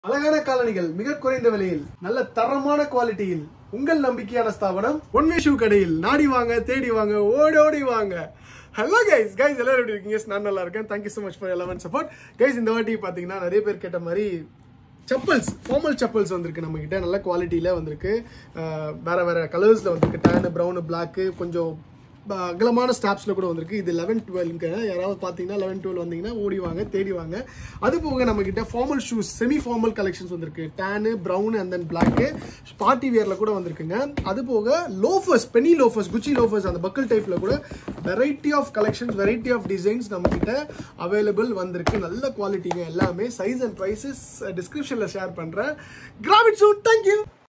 அழகான காலணிகள் மிக குறைந்த விலையில் நல்ல தரமான குவாலிட்டியில் உங்கள் நம்பிக்கையான ஸ்தாபனம் ஒன்மே ஷூ கடையில் நாடி வாங்க தேடி வாங்க ஓடி வாங்க. ஹலோ கைஸ் எல்லாரும் எப்படி இருக்கீங்க? நான் நல்லா இருக்கேன். தேங்க்யூ ஸோ மச் ஃபார் எல்லா சப்போர்ட் கைஸ். இந்த வாட்டி பார்த்தீங்கன்னா நிறைய பேர் கேட்ட மாதிரி செப்பல்ஸ், ஃபார்மல் செப்பல்ஸ் வந்திருக்கு நம்ம கிட்ட. நல்ல குவாலிட்டியில் வந்திருக்கு. வேற கலர்ஸில் வந்திருக்கு. டேனு, ப்ரௌனு, பிளாக்கு, கொஞ்சம் அகலமான ஸ்டாப்ஸில் கூட வந்திருக்கு. இது 11-12ங்க. யாராவது பார்த்தீங்கன்னா 11-12 வந்தீங்கன்னா ஓடிவாங்க தேடிவாங்க. அது போக நம்மக்கிட்ட formal shoes, semi formal collections வந்திருக்கு. Tan, brown and then black, party வியரில் கூட வந்திருக்குங்க. அது போக loafers, penny loafers, Gucci loafers, அந்த பக்கல் டைப்பில் கூட variety of collections, variety of designs நம்மக்கிட்ட அவைலபிள் வந்திருக்கு. நல்ல குவாலிட்டிங்க எல்லாமே. சைஸ் அண்ட் ப்ரைஸஸ் டிஸ்கிரிப்ஷனில் ஷேர் பண்ணுறேன். Grab it soon. தேங்க்யூ.